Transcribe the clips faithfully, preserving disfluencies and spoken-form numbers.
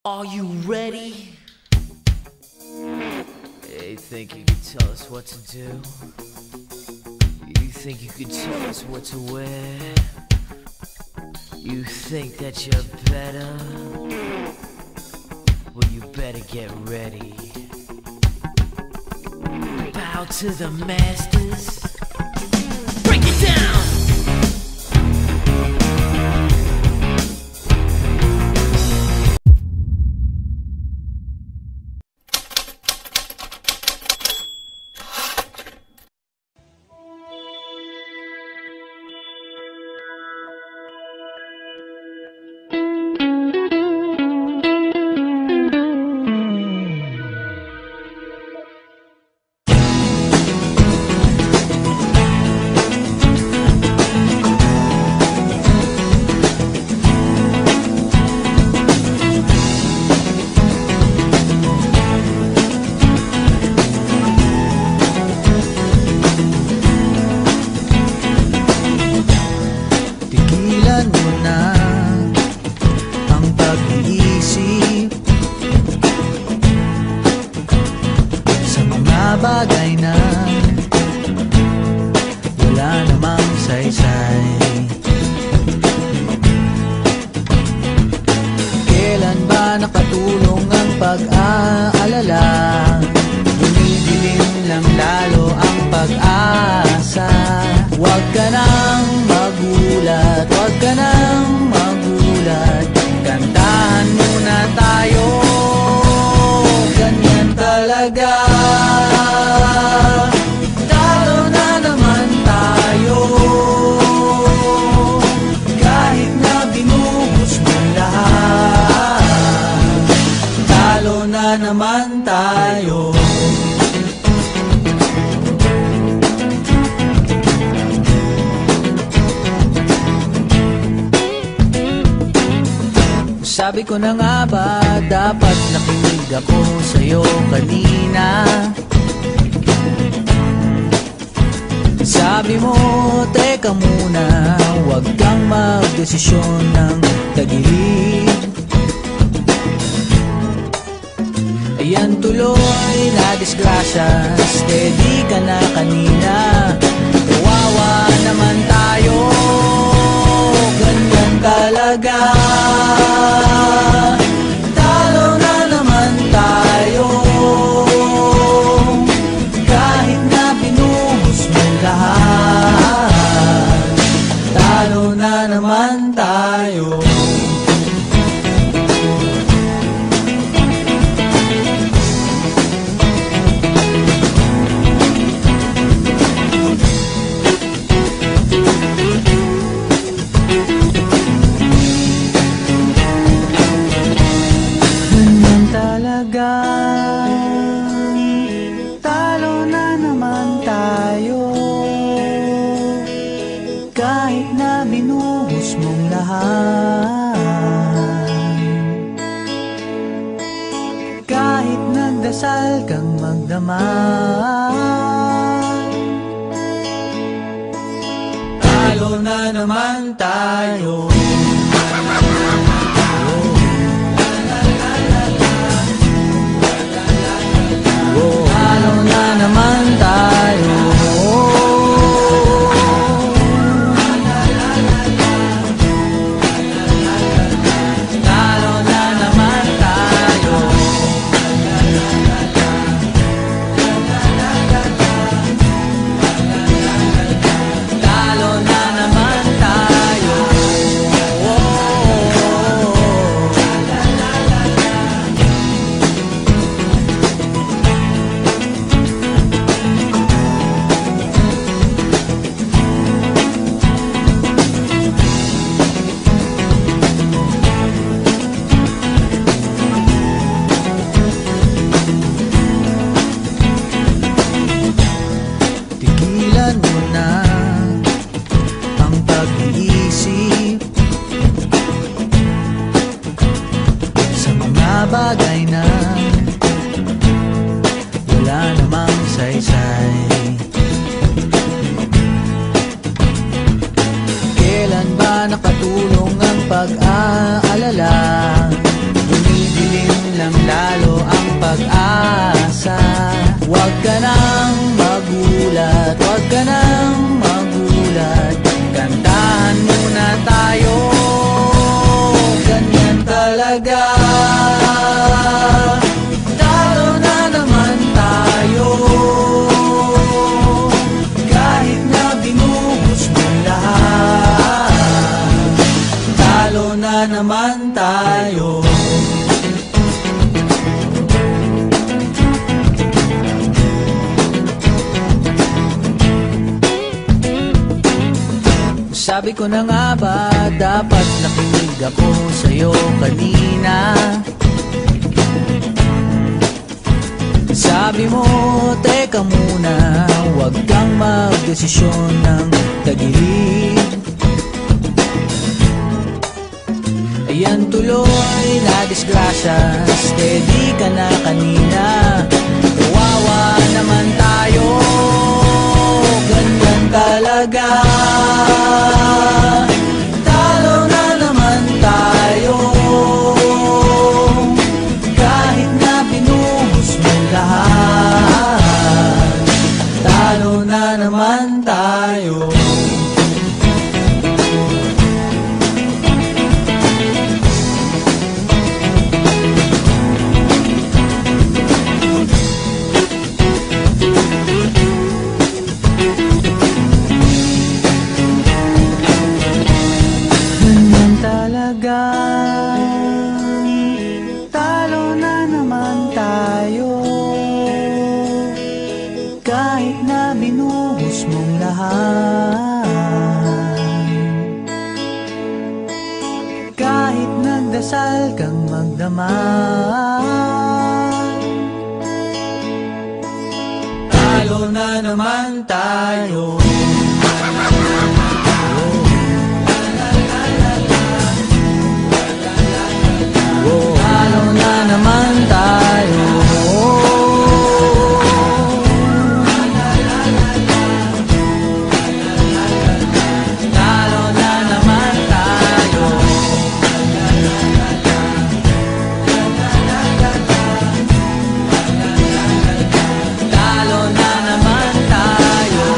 Are you ready? You think you could tell us what to do? You think you could tell us what to wear? You think that you're better? Well, you better get ready. Bow to the masters. Break it down! Bagay na wala namang saysay. Kailan ba nakatulong ang pag-aalala? Dumidilim lang lalo ang pag-asa. Huwag ka nang magulat, huwag ka nang magulat. Kantahan muna tayo, ganyan talaga. Naman tayo. Sabi ko na nga ba, dapat nakinig ako sa'yo kanina. Sabi mo, teka muna, huwag kang magdesisyon ng tagilid. Ayan tuloy na disgrasya, steady ka na kanina. Kawawa naman tayo, ganyan talaga. Talo na naman tayo, kahit na binuhos mo lahat. Talo na naman tayo. Talo na naman tayo, kahit na binuhos mong lahat. Kahit nagdasal kang magdamag, talo na naman tayo. Bagay na wala namang saysay. Kailan ba nakatulong ang pag-aalala? Dumidilim talaga. Talo na naman tayo, kahit na binuhos mo lahat. Talo na naman tayo. Sabi ko na nga ba, dapat nakinig ako sa'yo kanina. Sabi mo, teka muna, huwag kang magdesisyon ng tagilid. Ayan tuloy na disgrasya, steady ka na kanina. Kawawa naman tayo, ganyan talaga. Talo na naman tayo, kahit na binuhos mo lahat. Talo na naman tayo. Talo na naman tayo, kahit na binuhos mong lahat. Kahit nagdasal kang magdamag, talo na naman tayo. Talo na naman tayo. Talo na naman tayo. Talo na naman tayo.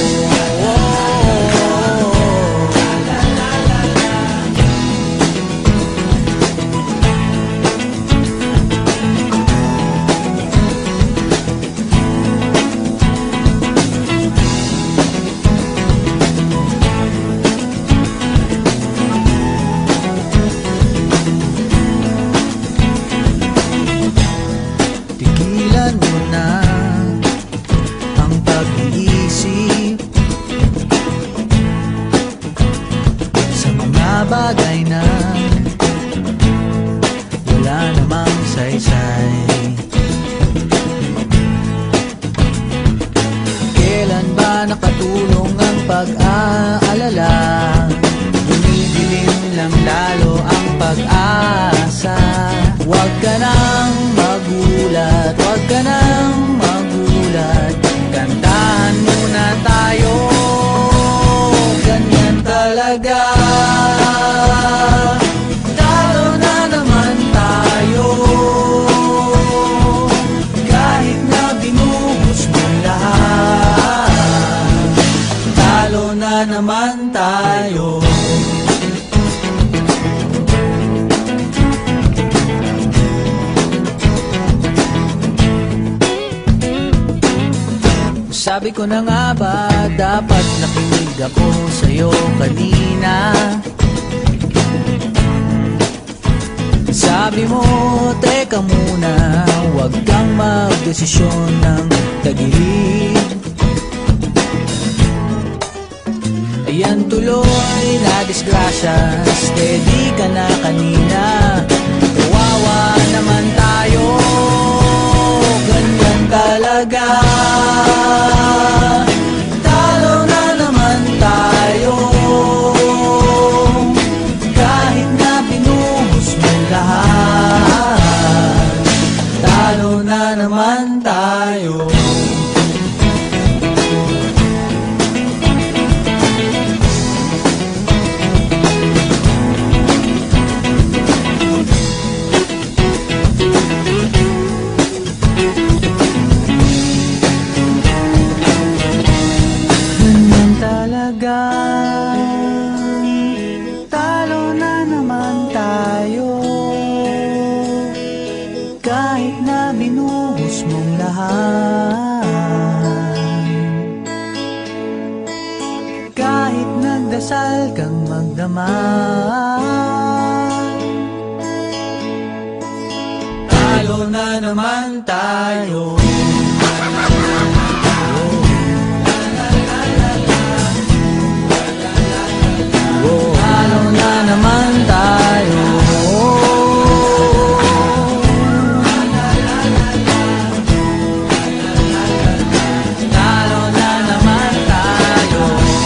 Tigilan mo na ang pag-iisip sa mga bagay na wala namang saysay. Kailan ba nakatulong ang pag-aalala? Dumidilim lang lalo ang pag-asa. Huwag ka nang magulat, huwag ka nang magulat. Kantahan muna tayo, ganyan talaga. Talo na naman tayo, kahit na binuhos mo lahat. Talo na naman tayo. Sabi ko na nga ba, dapat nakinig ako sa'yo kanina. Sabi mo, teka muna, huwag kang magdesisyon ng tagilid. Ayan tuloy na disgrasya, steady ka na kanina. Kawawa naman tayo, ganyan talaga. Talo na naman tayo, kahit na binuhos mo lahat. Talo na naman tayo. Talo na naman tayo, mong lahat. Kahit nagdasal kang magdamag, talo na naman tayo. Talo na naman tayo. Talo na naman tayo.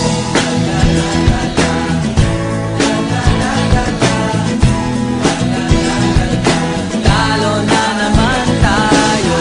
Talo na naman tayo.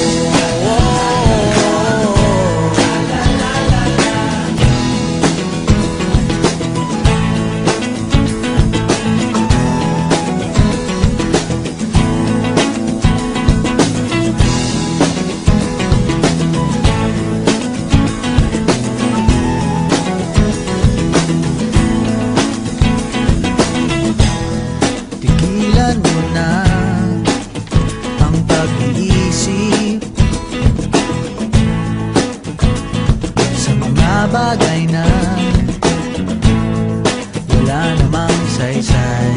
Tigilan mo na ang pag-iisip sa mga bagay na wala namang saysay.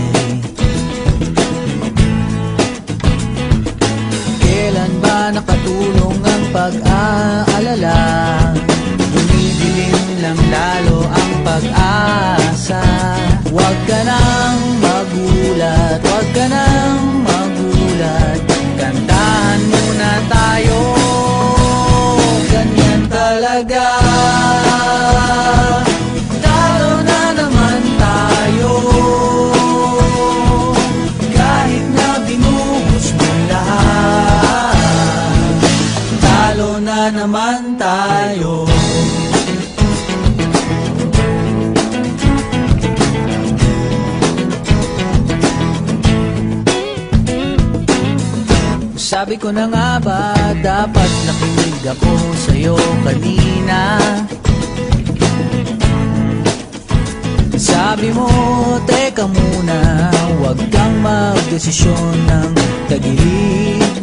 Kailan ba nakatulong ang pag-aalala? Bumibilim lang lalo ang pag-asa. Huwag ka nang magulat, huwag ka nang magulat. Kantahan muna tayo, ganyan talaga. Talo na naman tayo. Kahit na binuhos mo lahat, talo na naman tayo. Sabi ko na nga ba, dapat nakinig ako sa'yo kanina. Sabi mo, teka muna, huwag kang magdesisyon ng tagilid.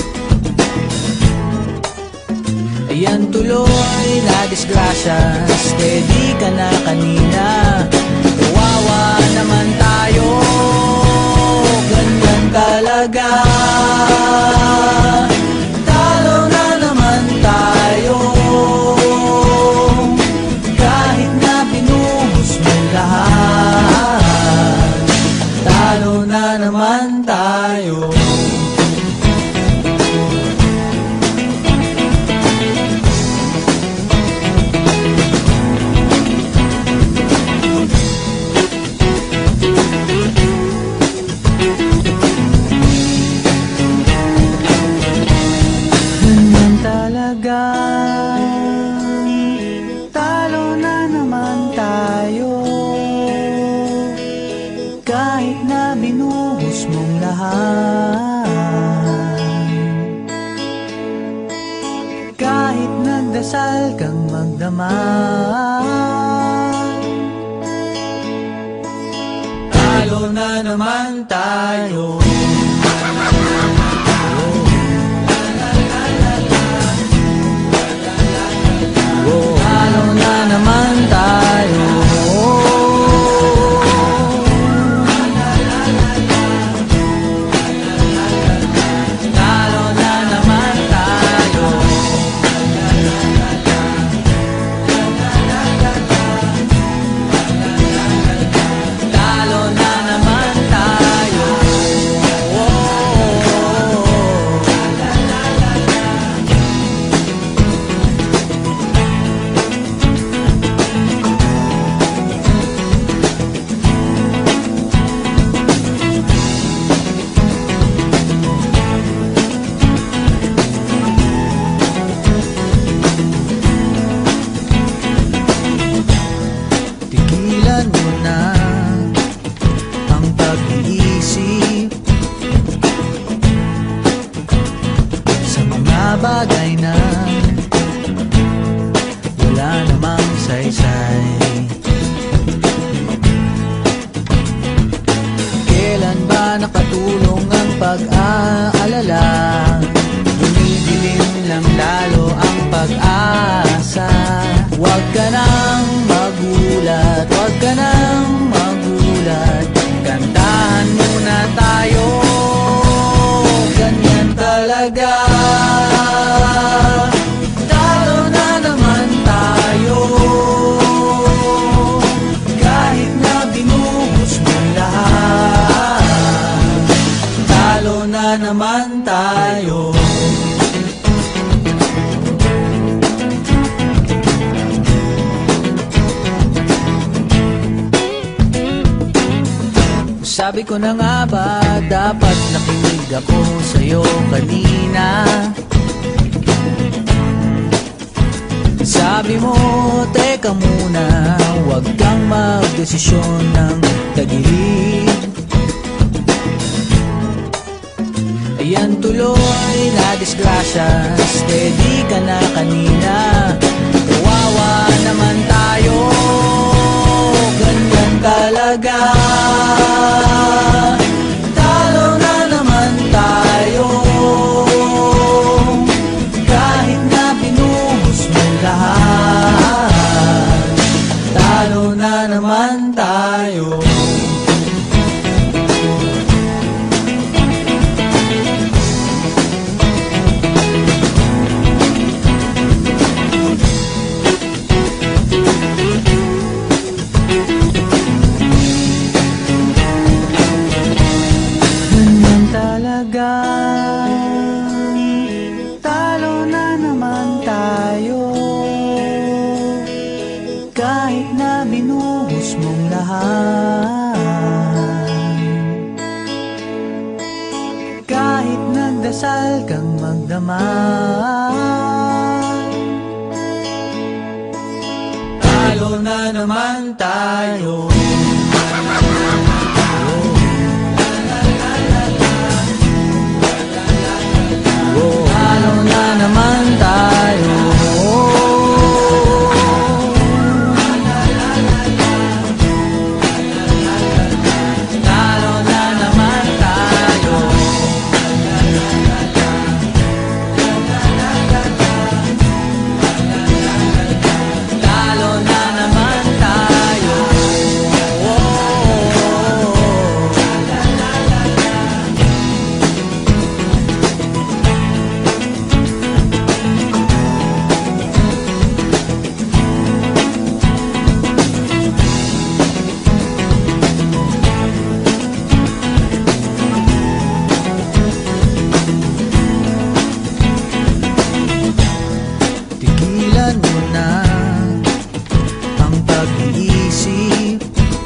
Ayan tuloy na disgrasya, steady ka na kanina. Kawawa naman tayo, ganyan talaga. Talo na naman tayo. Kahit na binuhos mo lahat, talo na naman tayo. Talo na naman tayo. Kahit na binuhos mong lahat, kahit nagdasal kang magdamag, talo na naman tayo. Talo na naman tayo. Talo na naman tayo. Talo na naman tayo. Tigilan mo na ang pag-iisip sa mga bagay na wala namang saysay. Kailan ba nakatulong ang pag-aalala? Bumibili tayo, ganyan talaga. Talo na naman tayo, kahit na binuhos mo lahat. Talo na naman tayo. Sabi ko na nga ba, dapat nakinig ako sa'yo kanina. Sabi mo, teka muna, huwag kang magdesisyon ng tagilid. Ayan tuloy na disgrasya, steady ka na kanina. Kawawa naman tayo, ganyan talaga. Talo na naman tayo, kahit na binuhos mo lahat. Talo na naman tayo. Talo na naman tayo, kahit na binuhos mong lahat. Kahit nagdasal kang magdamag, talo na naman tayo. Talo na naman tayo. Talo na naman tayo. Talo na naman tayo. Tigilan mo na ang pag-iisip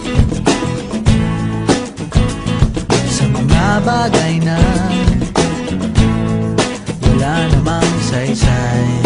sa mga bagay na wala namang saysay.